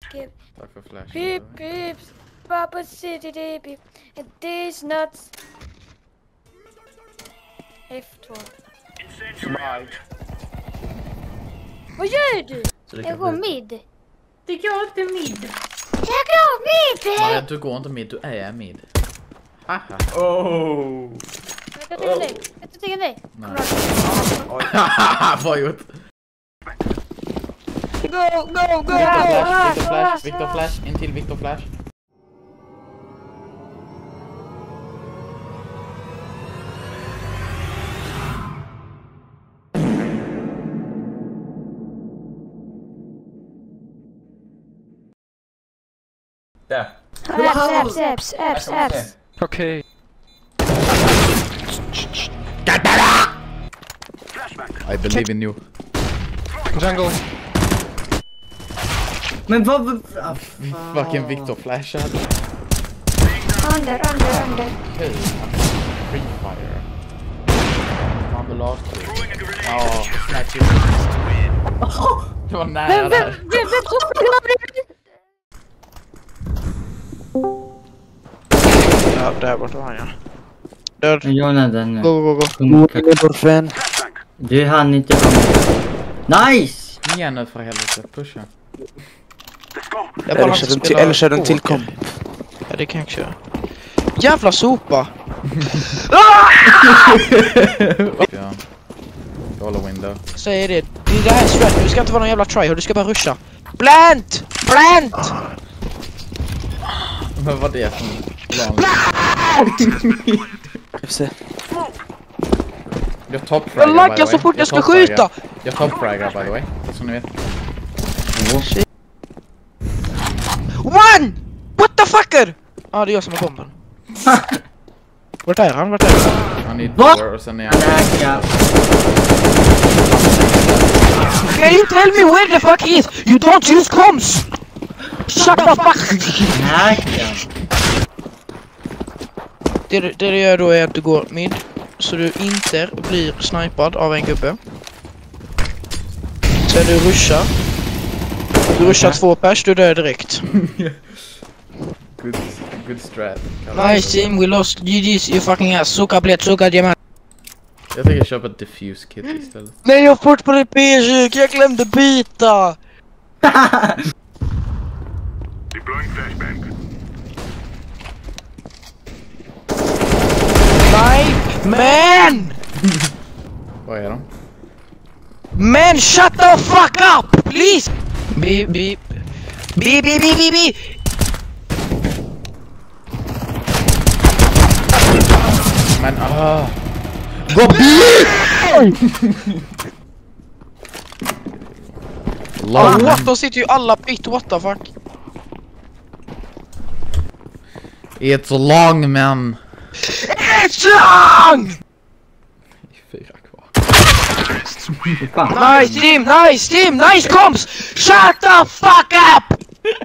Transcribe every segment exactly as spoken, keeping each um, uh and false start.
skip. Tack för flash. Beep beep. Papa city baby. And these nuts. F två. Bye. Vad gör du? Jag går mid. Du går inte mid. Jag går mid! Nej, du går inte mid, du är mid. Haha. Oh. Jag tar dig. Jag tar dig. Nej. Haha, vad gjort? Go, go, go! Victor Flash, Victor Flash, in till Victor Flash. Där. Apps, apps, apps, apps. Okej. I believe in you. Jungle. Men vad... Ah, Fucking Victor Flash. Under, under, under. Hey, Free Fire. On the last two. Oh, snatch it. Det var nära där. Ja, där borta var han, ja. Död. Jonathan nu. Gå, gå, gå. Morfin. Du hann inte vara. Nice! Igen nu för helvete, pusha. Eller kör den till, eller kör den till kom. Ja, det kan jag köra. Jävla sopa! Ja. Dollar window. Säger det. Det är det här är strat. Du ska inte vara någon jävla tryhard. Du ska bara rusha. Plant! Plant! Vad var det som plan? Jag toppfraggar. Jag laggar så fort jag ska skjuta! Jag toppfraggar by the way. Som ni vet. One! What the fucker? Ja, ah, det är jag som är bomben. Vart är han? Vart är han? Han är door och sen är han... Lägga. Can you tell me where the fuck he is? You don't use comms! Shut the fuck! Lägga. Det, det du gör då är att du går mid. Så du inte blir snipad av en gubbe. Sen du rushar. Du rushar två pers, du dör direkt. Good, good strat. Nice team, we lost G G's, you fucking ass. Suka blät, suka diamant. Jag tänker köpa ett diffuse kit istället. Nej, jag har fått på det P tjugo, jag glömde byta. Nej, men! Vad är de? Men shut the fuck up, please! Beep, beep. Beep, beep, beep, beep, beep. Men ah. Gå beep! Ah, what? Då sitter ju alla pit, what the fuck? It's long man. It's long! Fyra kvar. Nice team, nice team, nice comms! Shut the fuck up!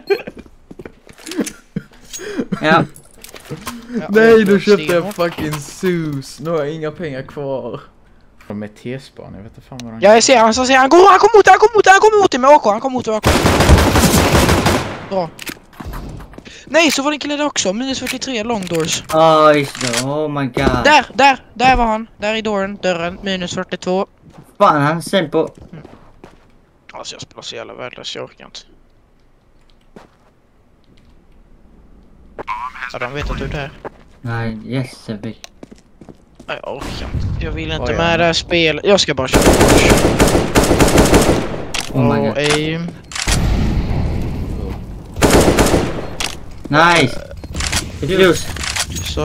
Ja. Nej, du köpte jag fucking sus. Nu har jag inga pengar kvar. Från ett T-span, jag vet inte fan vad de... Ja, jag ser han, så ser han. Går, han kommer mot dig, han kommer mot dig, han kommer mot dig med A K, han kommer mot dig med A K. Bra. Nej, så var det en kille där också, minus fyrtiotre long doors. Oj, oh my god. Där, där, där var han. Där i dörren, dörren, minus fyrtiotvå. Fan, han ser på... Mm. Alltså jag spelar så jävla värdelös, jag orkar inte. Ja, de vet att du är där. Nej, yes, jag vill. Nej, jag orkar inte. Jag vill inte Oj, med ja. det här spelet. Jag ska bara köra. Oh my Och god. aim. Nice! Just. Så.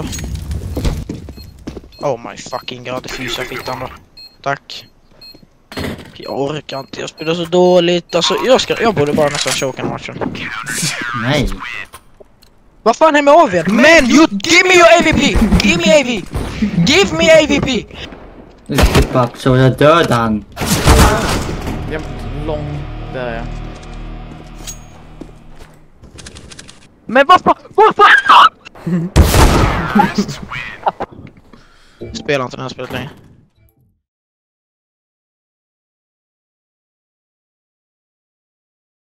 Oh my fucking god, det fysar fittan då. Tack. Jag orkar inte, jag spelar så dåligt. Alltså, jag, ska, jag borde bara nästan choka matchen. Nej. Vad fan är med A V? Men, you give me your A V P! Give me A V! Give me A V P! Nu ska jag bara så jag dödar han. Jämt lång där ja. Men vad fan? Vad fan? Spela inte det här spelet längre.